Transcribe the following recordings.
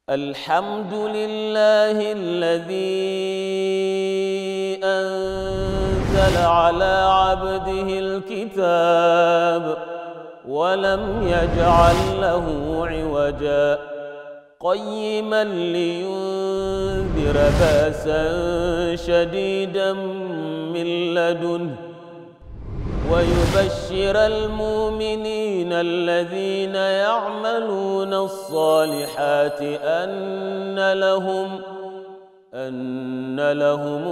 الحمد لله الذي أنزل على عبده الكتاب ولم يجعل له عوجا قيما لينذر بأسا شديدا من لدنه ويبشر المؤمنين الذين يعملون الصالحات أن لهم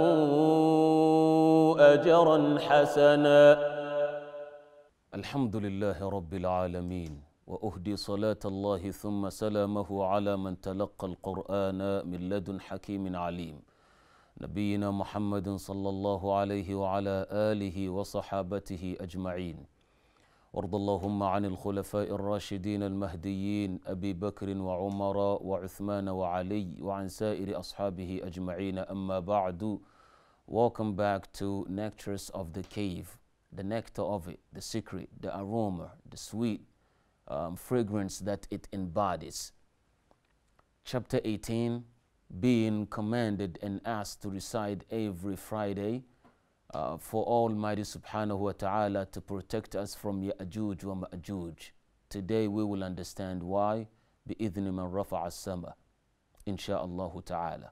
أجرا حسنا. الحمد لله رب العالمين، وأهدي صلاة الله ثم سلامه على من تلقى القرآن من لدن حكيم عليم، نبينا محمد صلى الله عليه وعلى آله وصحابته أجمعين. وارض اللهم عن الخلفاء الراشدين المهديين أبي بكر وعمر وعثمان وعلي وعن سائر أصحابه أجمعين. أما بعد. Welcome back to Nectars of the Cave. The nectar of it, the secret, the aroma, the sweet fragrance that it embodies. Chapter 18, being commanded and asked to recite every Friday for Almighty Subhanahu wa Ta'ala to protect us from Ya'juj wa Ma'juj. Today we will understand why, بِإِذْنِ مَنْ رَفَعَ السَّمَاءَ, insha'Allah Ta'ala.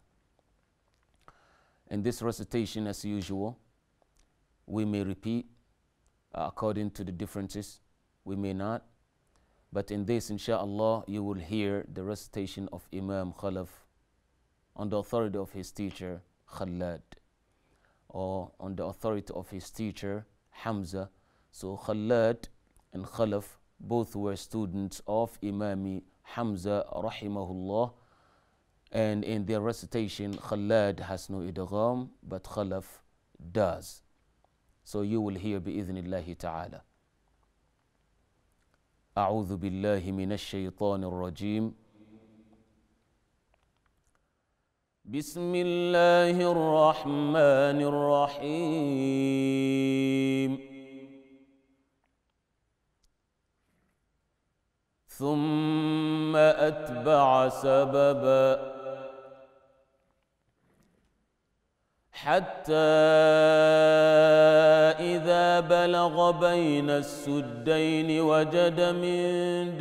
In this recitation, as usual, we may repeat according to the differences, we may not. But in this, insha'Allah, you will hear the recitation of Imam Khalaf on the authority of his teacher Khalad, or on the authority of his teacher Hamza. So Khalad and Khalaf both were students of Imam Hamza rahimahullah, and in their recitation Khalad has no idgham but Khalaf does. So you will hear bi'idhnillahi ta'ala. أعوذ بالله من الشيطان الرجيم. بسم الله الرحمن الرحيم. ثم أتبع سببا حتى إذا بلغ بين السدين وجد من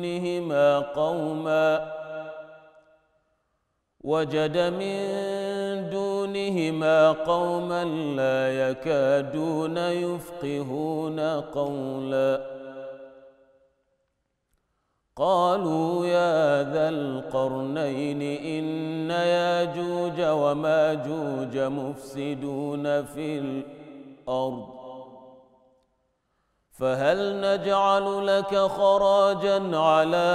دونهما قوما لا يكادون يفقهون قولا. قالوا يا ذا القرنين إن ياجوج وماجوج مفسدون في الأرض فهل نجعل لك خراجا على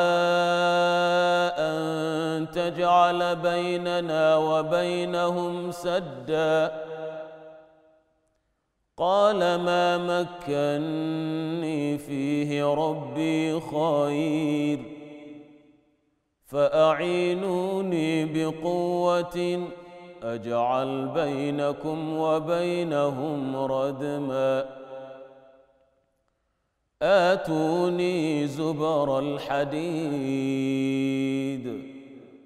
أن تجعل بيننا وبينهم سدا؟ قال ما مكني فيه ربي خير فأعينوني بقوة أجعل بينكم وبينهم ردما. آتوني زبر الحديد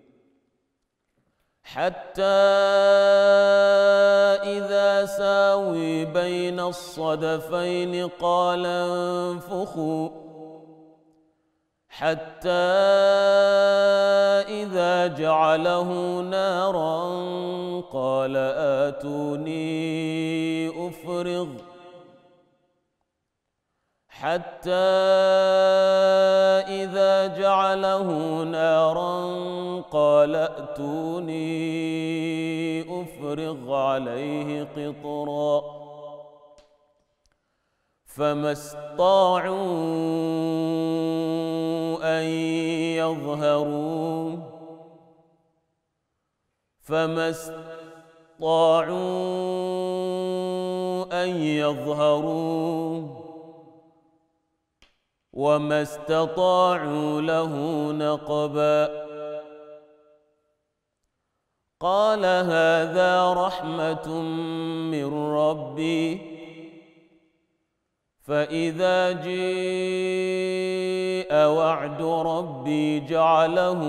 حتى إذا ساوي بين الصدفين قال انفخوا حتى إذا جعله نارا قال آتوني أفرغ حتى إذا جعله نارا قال ائتوني أفرغ عليه قطرا فما استطاعوا أن يظهروه وما استطاعوا له نقبا. قال هذا رحمة من ربي فإذا جاء وعد ربي جعله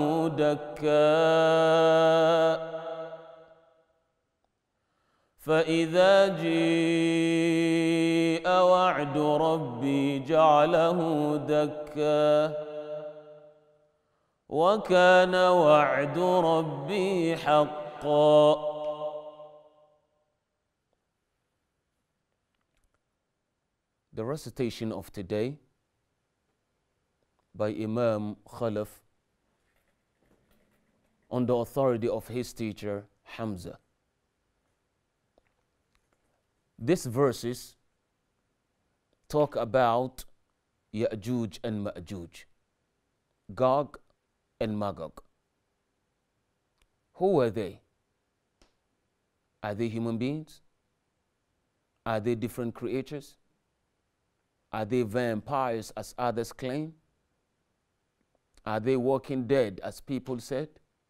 دكا فإذا جاء وعد ربي جعله دكا وكان وعد ربي حقا. The recitation of today by Imam Khalaf on the authority of his teacher Hamza. These verses talk about Ya'juj and Ma'juj, Gog and Magog. Who are they? Are they human beings? Are they different creatures? Are they vampires as others claim? Are they walking dead as people said?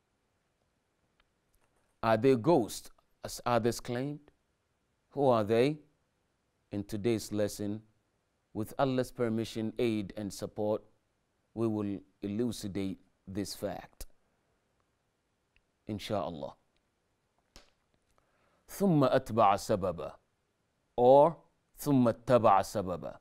Are they ghosts as others claimed? Who are they? In today's lesson, with Allah's permission, aid and support, we will elucidate this fact. Insha'Allah. ثم أتبع سببا or ثم اتبع سببا.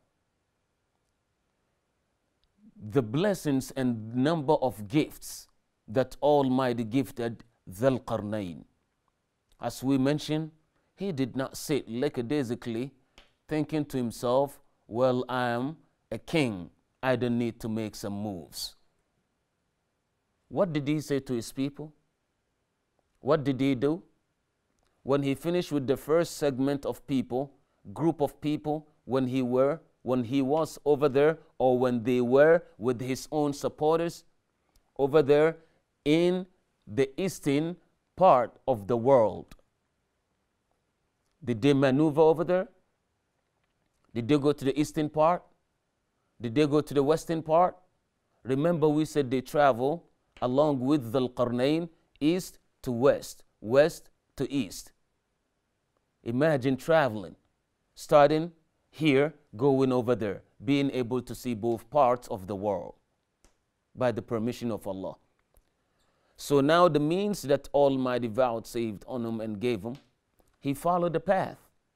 The blessings and number of gifts that Almighty gifted Dhul Qarnayn. As we mentioned, he did not sit lackadaisically thinking to himself, well, I am a king, I don't need to make some moves. What did he say to his people? What did he do? When he finished with the first segment of people, group of people, when he was over there, or when they were with his own supporters over there in the eastern part of the world. Did they maneuver over there? Did they go to the eastern part? Did they go to the western part? Remember, we said they travel along with Dhul Qarnayn east to west, west to east. Imagine traveling, starting here, going over there, being able to see both parts of the world by the permission of Allah. So now the means that Almighty vouchsafed on him and gave him, he followed the path.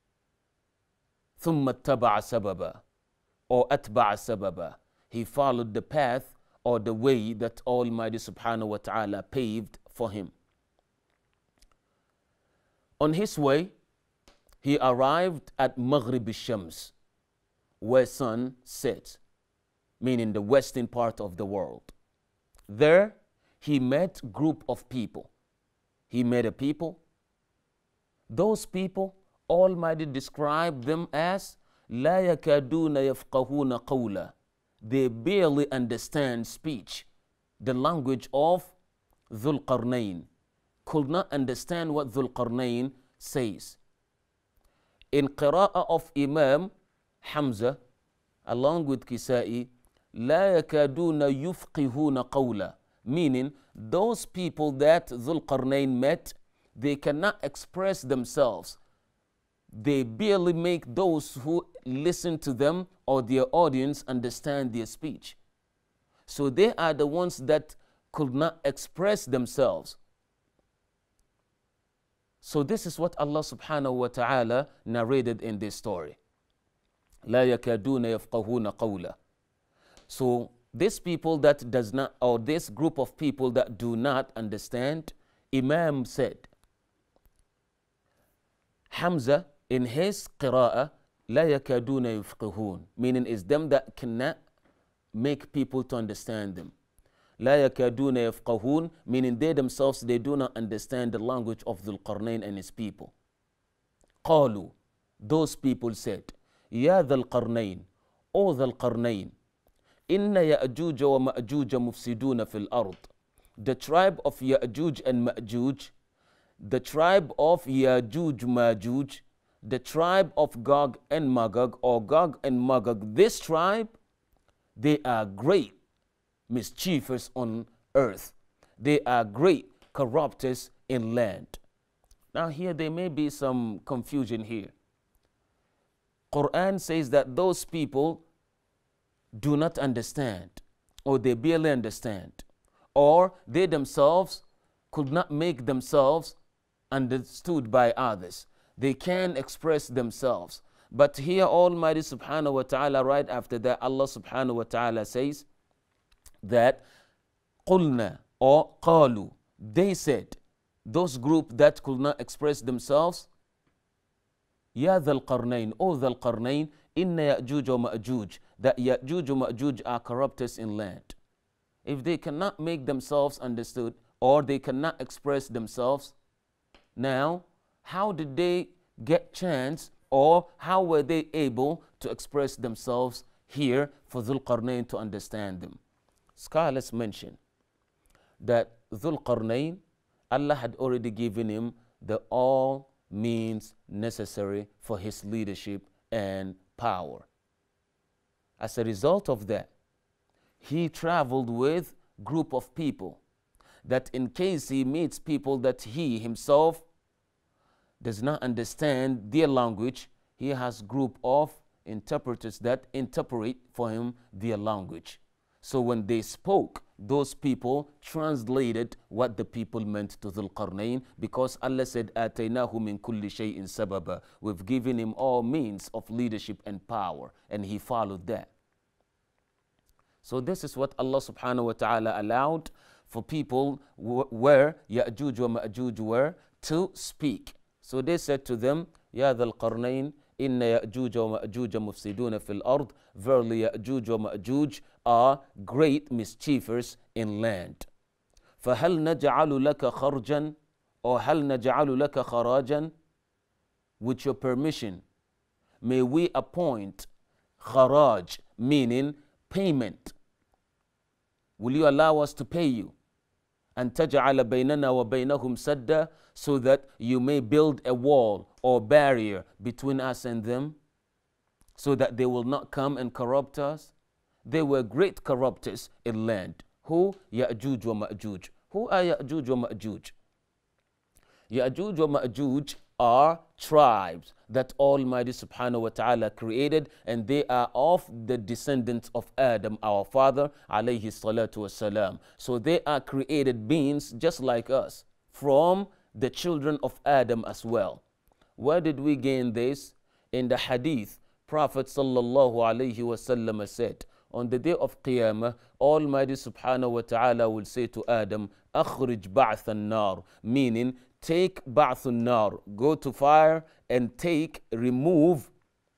ثم اتبع سببا or أتبع سببا. He followed the path or the way that Almighty subhanahu wa ta'ala paved for him. On his way, he arrived at Maghrib al-Shams, where sun sets, meaning the western part of the world. There, he met a group of people. He met a people. Those people, Almighty described them as لا يكادون يفقهون قولا. They barely understand speech. The language of Dhul Qarnayn. Could not understand what Dhul Qarnayn says. In qira'ah of Imam Hamza, along with Kisa'i, لا يكادون يفقهون قولا. Meaning, those people that Dhul Qarnayn met, they cannot express themselves. They barely make those who listen to them or their audience understand their speech. So they are the ones that could not express themselves. So this is what Allah subhanahu wa ta'ala narrated in this story. لا يكادون يفقهون قولا. So these people that does not, or this group of people that do not understand, Imam said, Hamza in his qira'ah, لا يكادون يفقهون, meaning is them that cannot make people to understand them. لا يكادون يفقهون, meaning they themselves, they do not understand the language of Dhul Qarnayn and his people. قالوا, those people said, يا ذا القرنين, O ذا القرنين, إن يأجوج ومأجوج مفسدون في الأرض. The tribe of Ya'juj and Ma'juj, the tribe of Ya'juj Ma'juj, the tribe of Gog and Magog, or Gog and Magog, this tribe, they are great mischievous on earth. They are great corrupters in land. Now here there may be some confusion here. Quran says that those people do not understand, or they barely understand, or they themselves could not make themselves understood by others. They can express themselves. But here Almighty subhanahu wa ta'ala, right after that, Allah subhanahu wa ta'ala says that قُلْنَا or قَالُوا, they said, those group that could not express themselves, يَا ذَا الْقَرْنَيْنِ, O ذَا الْقَرْنَيْنِ, إِنَّ يَأْجُوجَ وَمَأْجُوجَ, that Ya'juj wa Ma'juj are corruptors in land. If they cannot make themselves understood, or they cannot express themselves, now, how did they get chance, or how were they able to express themselves here for Dhul Qarnayn to understand them? Scholars mention that Dhul Qarnayn, Allah had already given him the all means necessary for his leadership and power. As a result of that, he traveled with a group of people that in case he meets people that he himself does not understand their language, he has a group of interpreters that interpret for him their language. So when they spoke, those people translated what the people meant to Dhul Qarnayn, because Allah said, آتَيْنَاهُ مِن كُلِّ شَيْءٍ سَبَبًا. We've given him all means of leadership and power, and he followed that. So this is what Allah subhanahu wa ta'ala allowed for people where Ya'juj wa Ma'juj were to speak. So they said to them, Ya dhal qarnayn, inna Ya'juj wa Ma'juj mufsiduna fil ard. Verily Ya'juj wa Ma'juj are great mischievers in land. فَهَلْ نَجْعَلُ لَكَ خَرْجًا, or هَلْ نَجْعَلُ لَكَ خَرَاجًا? With your permission, may we appoint kharaj, meaning payment. Will you allow us to pay you? And تَجْعَلَ بَيْنَنَا وَبَيْنَهُمْ سَدًّا, so that you may build a wall or barrier between us and them, so that they will not come and corrupt us. They were great corruptors in land. Who? Ya'juj wa Ma'juj. Who are Ya'juj wa Ma'juj? Ya'juj wa Ma'juj are tribes that Almighty subhanahu wa ta'ala created, and they are of the descendants of Adam, our father, alayhi salatu wasalam. So they are created beings just like us, from the children of Adam as well. Where did we gain this? In the hadith, Prophet sallallahu alayhi wasallam said, on the day of Qiyamah, Almighty subhanahu wa ta'ala will say to Adam, أخرج بعث النار, meaning take بعث النار, go to fire and remove.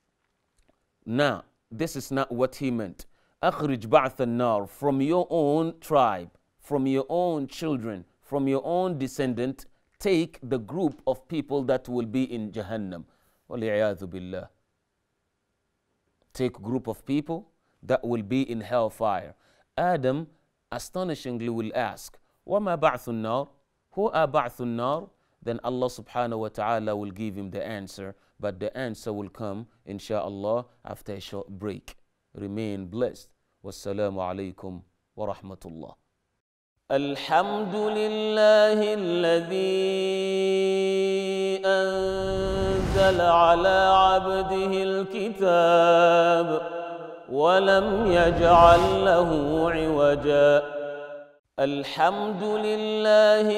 Now, this is not what he meant. أخرج بعث النار, from your own tribe, from your own children, from your own descendant, take the group of people that will be in Jahannam. وَلِعِيَاذُ بِاللَّهِ. Take a group of people that will be in hellfire. Adam astonishingly will ask, وَمَا بَعْثُ النَّارِ? Who are بَعْثُ النَّارِ? Then Allah subhanahu wa ta'ala will give him the answer, but the answer will come insha'Allah after a short break. Remain blessed. Wassalamu alaikum wa rahmatullah. الحمد لله الذي أنزل على عبده الكتاب ولم يجعل له عوجا. الحمد لله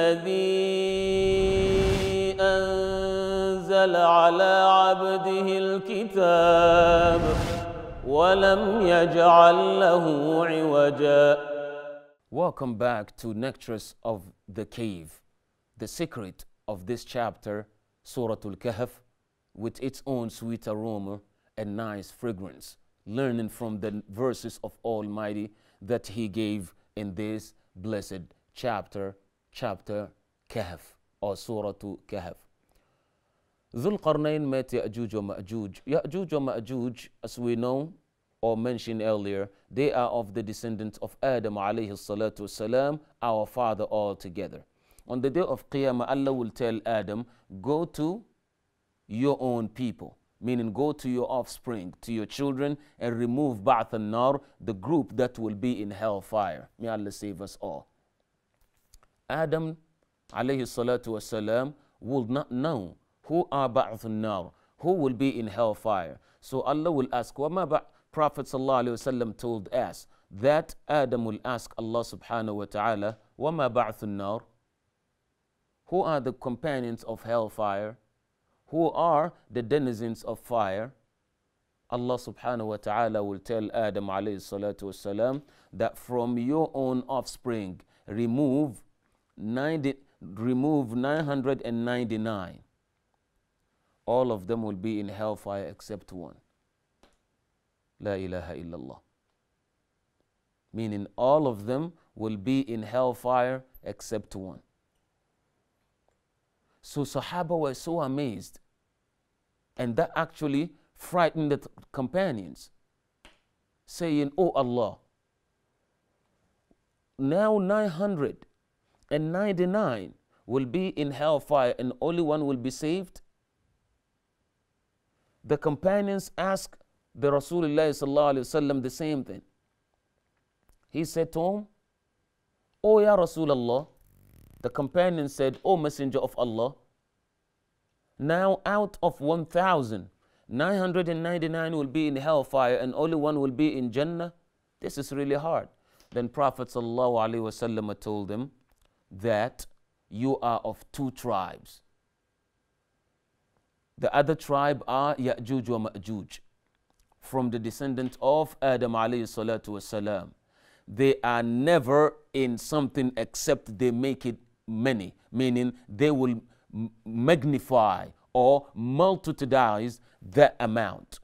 الذي أنزل على عبده الكتاب ولم يجعل له عوجا. Welcome back to Nectarus of the Cave, the secret of this chapter, Surah Al-Kahf, with its own sweet aroma and nice fragrance, learning from the verses of Almighty that He gave in this blessed chapter Kahf, or Surah Kahf. Dhul Qarnayn met Ya'juj wa Ma'juj. Ya'juj wa Ma'juj, as we know or mentioned earlier, they are of the descendants of Adam alayhi salatu wasalam, our father altogether. On the day of Qiyamah, Allah will tell Adam, go to your own people, meaning go to your offspring, to your children, and remove Ba'ath an-Nar, the group that will be in hellfire. May Allah save us all. Adam alayhi salatu wasalam will not know who are Ba'ath an-Nar, who will be in hellfire. So Allah will ask, Prophet ﷺ told us that Adam will ask Allah subhanahu wa ta'ala, وَمَا بَعْثُ النَّارِ? Who are the companions of hellfire? Who are the denizens of fire? Allah subhanahu wa ta'ala will tell Adam alayhi salatu wasalam that from your own offspring, remove 999. All of them will be in hellfire except one. La ilaha illallah. Meaning all of them will be in hellfire except one. So Sahaba were so amazed. And that actually frightened the companions, saying, "Oh Allah, now 999 will be in hellfire and only one will be saved?" The companions asked the Rasulullah sallallahu alaihi wasallam the same thing. He said to him, "Oh Ya Rasulullah," the companion said, "O Messenger of Allah, now out of 1,999 will be in hellfire and only one will be in Jannah. This is really hard." Then Prophet sallallahu alaihi wasallam told them that you are of two tribes. The other tribe are Ya'juj wa Ma'juj, from the descendant of Adam alayhi salatu wasalam. They are never in something except they make it many, meaning they will magnify or multitudize that amount.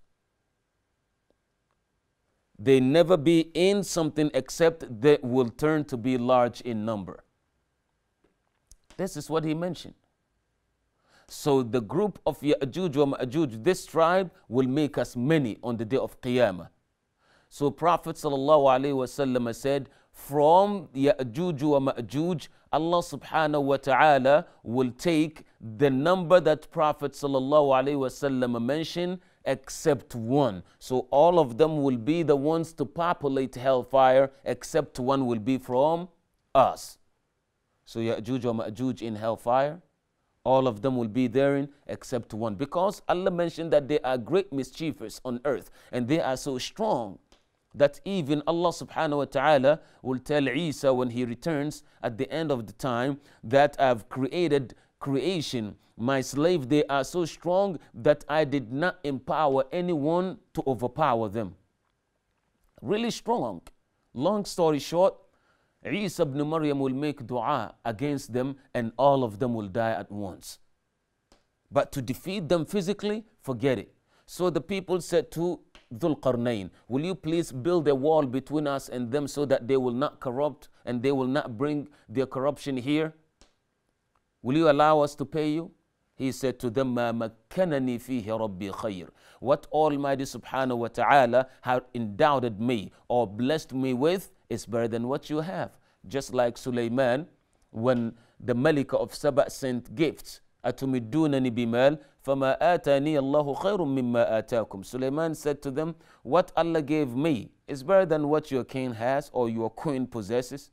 They never be in something except they will turn to be large in number. This is what he mentioned. So the group of Ya'juj wa Ma'juj, this tribe, will make us many on the day of Qiyamah. So Prophet sallallahu alaihi wasallam said, from Ya'juj wa Ma'juj, Allah subhanahu wa ta'ala will take the number that Prophet sallallahu alaihi wasallam mentioned except one. So all of them will be the ones to populate hellfire except one will be from us. So Ya'juj wa Ma'juj in hellfire, all of them will be therein except one. Because Allah mentioned that they are great mischievers on earth and they are so strong that even Allah subhanahu wa ta'ala will tell Isa when he returns at the end of the time that I've created creation. My slave, they are so strong that I did not empower anyone to overpower them. Really strong. Long story short, Isa ibn Maryam will make dua against them and all of them will die at once. But to defeat them physically, forget it. So the people said to Dhul Qarnayn, will you please build a wall between us and them so that they will not corrupt and they will not bring their corruption here? Will you allow us to pay you? He said to them, مَا مَكَّنَنِي فِيهِ رَبِّي خَيْرٌ. What Almighty subhanahu wa ta'ala had endowed me or blessed me with is better than what you have. Just like Sulaiman, when the Malika of Saba sent gifts, أَتُمِدُّونَنِ بِمَالٍ فَمَا آتَانِيَ اللَّهُ خَيْرٌ مِمَّا آتَاكُمْ. Sulaiman said to them, what Allah gave me is better than what your king has or your queen possesses.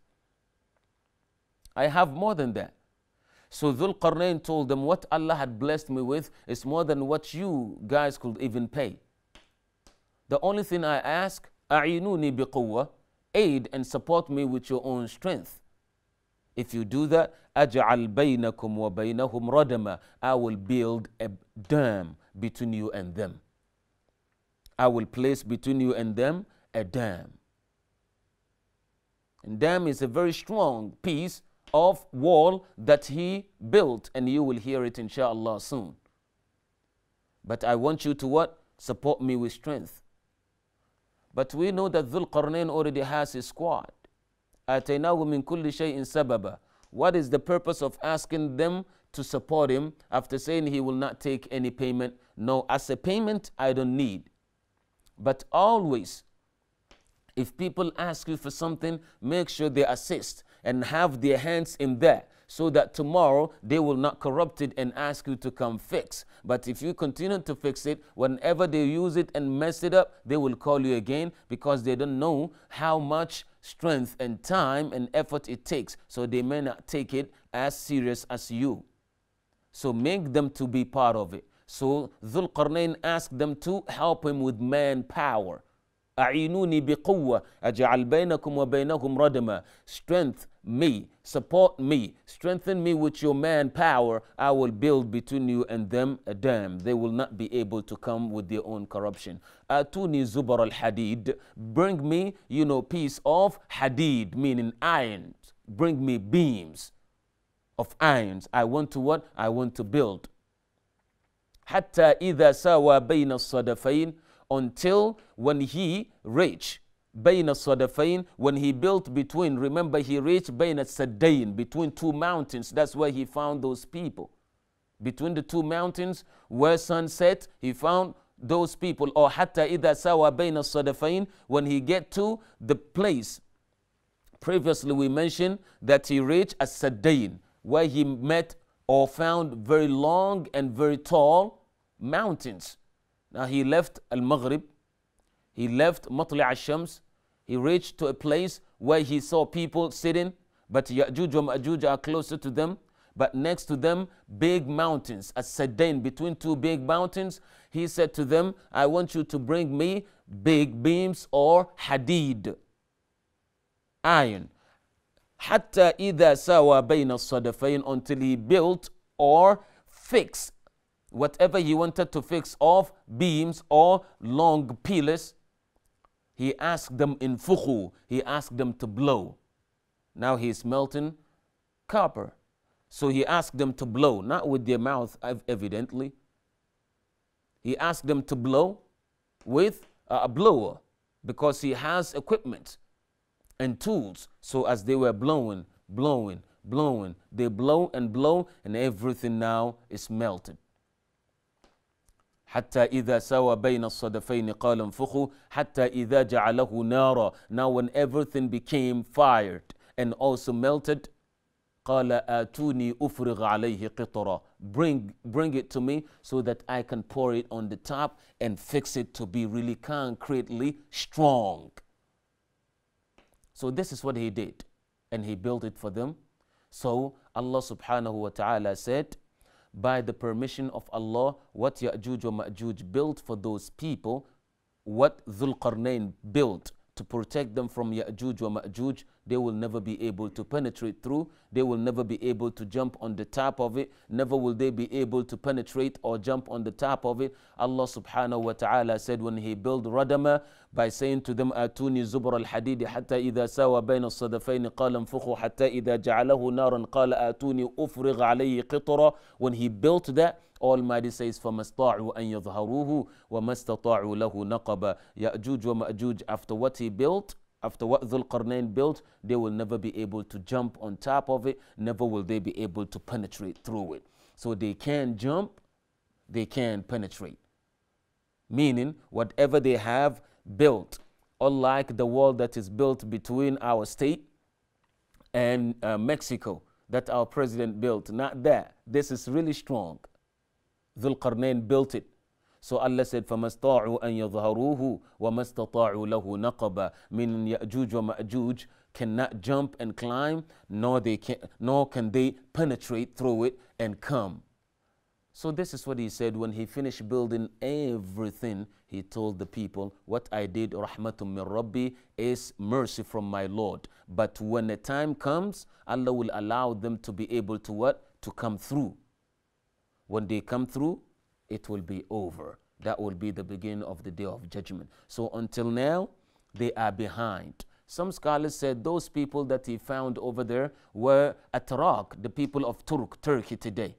I have more than that. So Dhul Qarnayn told them, what Allah had blessed me with is more than what you guys could even pay. The only thing I ask, أَعِينُونِي بِقُوَّةٍ, aid and support me with your own strength. If you do that, أَجْعَلْ بَيْنَكُمْ وَبَيْنَهُمْ رَدَمًا, I will build a dam between you and them. I will place between you and them a dam. And dam is a very strong piece of wall that he built, and you will hear it inshallah soon. But I want you to what? Support me with strength. But we know that Dhul Qarnayn already has his squad. آتَيْنَاهُ مِنْ كُلِّ شَيْءٍ سَبَبًا. What is the purpose of asking them to support him after saying he will not take any payment? No, as a payment, I don't need. But always, if people ask you for something, make sure they assist and have their hands in there so that tomorrow they will not corrupt it and ask you to come fix. But if you continue to fix it, whenever they use it and mess it up, they will call you again because they don't know how much strength and time and effort it takes. So they may not take it as serious as you. So make them to be part of it. So Dhul Qarnayn asked them to help him with manpower. أعينوني بقوة أجعل بينكم وبينهم ردما. Strength me, support me, strengthen me with your manpower. I will build between you and them a dam. They will not be able to come with their own corruption. آتوني زبر الحديد. Bring me, piece of hadid, meaning iron. Bring me beams of irons. I want to what? I want to build. حتى إذا ساوى بين الصدفين. Until when he reached بين الصدفين, when he built between, remember he reached بين السدين, between two mountains. That's where he found those people. Between the two mountains where sun set, he found those people. Or حتى إذا ساوى بين الصدفين, when he get to the place. Previously we mentioned that he reached as-Saddain, where he met or found very long and very tall mountains. Now he left Al-Maghrib, he left Matli' al-Shams, he reached to a place where he saw people sitting, but Ya'juj wa Ma'juj are closer to them, but next to them big mountains, as-Saddain, between two big mountains. He said to them, I want you to bring me big beams or hadid, iron. حتى إذا ساوى بين الصدفين, until he built or fixed whatever he wanted to fix of beams or long pillars. He asked them in fukhu, he asked them to blow. Now he is melting copper. So he asked them to blow, not with their mouth evidently. He asked them to blow with a blower because he has equipment and tools. So as they were blowing, they blow and everything now is melted. حتى إذا سوى بين الصدفين قال انفخوا حتى إذا جعله نارا. Now when everything became fired and also melted, قال آتوني أفرغ عليه قطرا. Bring it to me so that I can pour it on the top and fix it to be really concretely strong. So this is what he did, and he built it for them. So Allah subhanahu wa ta'ala said, by the permission of Allah, what Ya'juj wa Ma'juj built for those people, what Dhul Qarnayn built to protect them from Ya'juj wa Ma'juj, they will never be able to penetrate through. They will never be able to jump on the top of it. Never will they be able to penetrate or jump on the top of it. Allah subhanahu wa ta'ala said when he built Radama by saying to them, Atuni Zubur al-Hadid hatta idha sawa bayna as-sadafayn qala anfukhu hatta idha ja'alahu naran qala atuni ufrigh alayhi qitra. When he built that, Almighty says, فَمَسْطَاعُوا أَن يَظْهَرُوهُ وَمَسْتَطَاعُوا لَهُ نَقَبًا. Ya'juj wa Ma'juj, after what he built, after what Dhul Qarnayn built, they will never be able to jump on top of it. Never will they be able to penetrate through it. So they can jump, they can penetrate. Meaning, whatever they have built, unlike the wall that is built between our state and Mexico, that our president built, not that. This is really strong. Dhul Qarnayn built it. So Allah said, فَمَسْطَاعُوا أَن يَظْهَرُوهُ وَمَسْتَطَاعُوا لَهُ نَقَبًا. Meaning Ya'juj wa Ma'juj cannot jump and climb, nor can they penetrate through it and come. So this is what he said when he finished building everything. He told the people, what I did, rahmatun min Rabbi, is mercy from my Lord. But when the time comes, Allah will allow them to be able to what? To come through. When they come through, it will be over. That will be the beginning of the day of judgment. So until now, they are behind. Some scholars said those people that he found over there were Atrak, the people of Turkey today,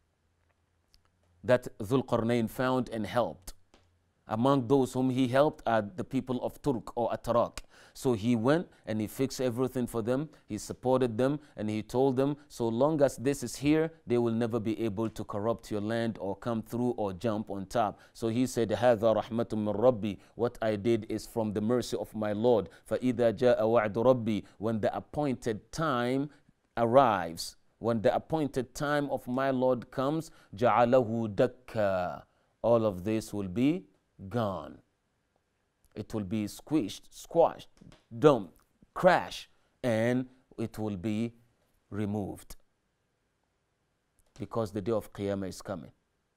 that Dhul Qarnayn found and helped. Among those whom he helped are the people of Turk or Atrak. So he went and he fixed everything for them. He supported them and he told them, so long as this is here, they will never be able to corrupt your land or come through or jump on top. So he said, هَذَا رَحْمَةٌ مِّن رَبِّي. What I did is from the mercy of my Lord. فَإِذَا جَاءَ وَعْدُ رَبِّي. When the appointed time arrives, when the appointed time of my Lord comes, جَعَلَهُ دَكَّا. All of this will be gone. It will be squashed, dumped, crashed, and it will be removed. Because the day of Qiyamah is coming.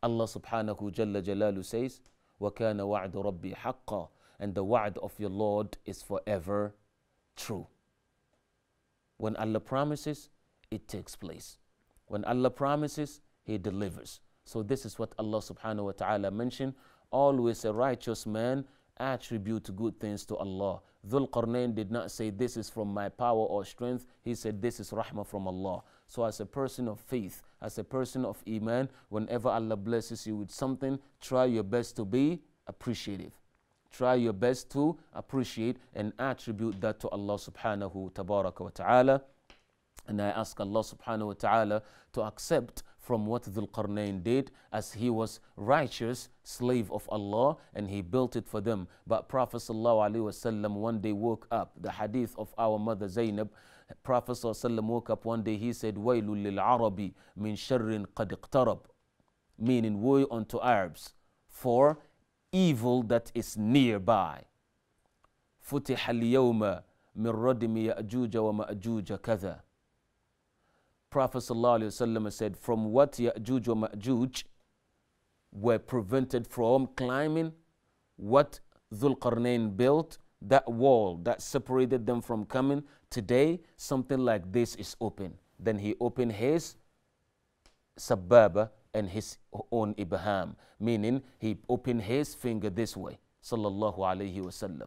Allah subhanahu jalla jalalu says, وَكَانَ وَعْدُ رَبِّي حَقًّا, and the wa'd of your Lord is forever true. When Allah promises, it takes place. When Allah promises, He delivers. So this is what Allah subhanahu wa ta'ala mentioned. Always a righteous man attribute good things to Allah. Dhul Qarnayn did not say this is from my power or strength. He said this is rahmah from Allah. So as a person of faith, as a person of iman, whenever Allah blesses you with something, try your best to be appreciative. Try your best to appreciate and attribute that to Allah subhanahu tabaraka wa ta'ala. And I ask Allah subhanahu wa ta'ala to accept from what Dhul Qarnayn did, as he was righteous slave of Allah and he built it for them. But Prophet sallallahu alaihi wasallam one day woke up. The hadith of our mother Zainab, Prophet sallallahu alaihi wasallam woke up one day, he said, "Waylul lil Arabi min sharrin qad iqtarab," meaning woe unto Arabs for evil that is nearby. "Futiha al-yawma min radmi Ya'juj wa Ma'juj kadha." Prophet ﷺ said, from what Ya'juj wa Ma'juj were prevented from climbing, what Dhul Qarnayn built, that wall that separated them from coming, today something like this is open. Then he opened his sababa and his own ibham, meaning he opened his finger this way, sallallahu alayhi wasallam.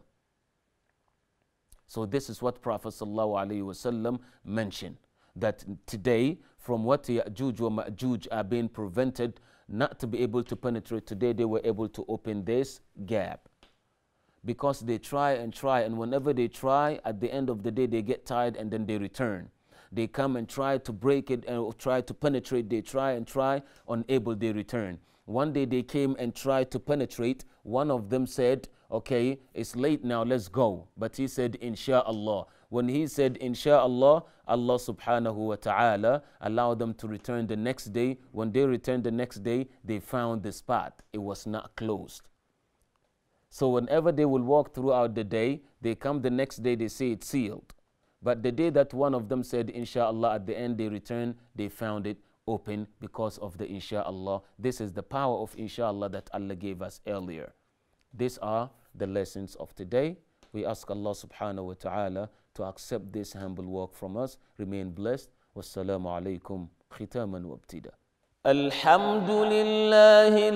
So this is what Prophet sallallahu alayhi wasallam mentioned, that today from what Ya'juj wa Ma'juj are being prevented not to be able to penetrate, today they were able to open this gap. Because they try, and whenever they try, at the end of the day they get tired and then they return. They come and try to break it and try to penetrate, they try, unable, they return. One day they came and tried to penetrate. One of them said, okay, it's late now, let's go. But he said, Insha'Allah. When he said, Insha'Allah, Allah subhanahu wa ta'ala allowed them to return the next day. When they returned the next day, they found the spot. It was not closed. So whenever they will walk throughout the day, they come the next day, they say it's sealed. But the day that one of them said, Insha'Allah, at the end they returned, they found it open because of the Insha'Allah. This is the power of Insha'Allah that Allah gave us earlier. These are the lessons of today. We ask Allah subhanahu wa ta'ala to accept this humble work from us. Remain blessed. Wassalamu alaikum. Khitaman wa ibtida. الحمد لله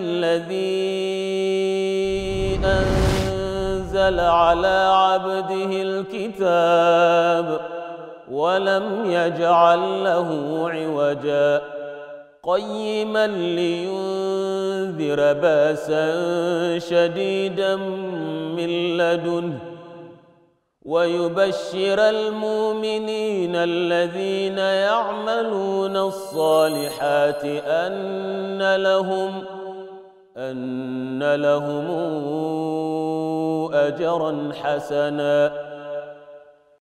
الذي أنزل على عبده الكتاب ولم يجعل له عوجا قيما لينذر باسا شديدا من لدنه ويبشر المؤمنين الذين يعملون الصالحات أن لهم أجرا حسنا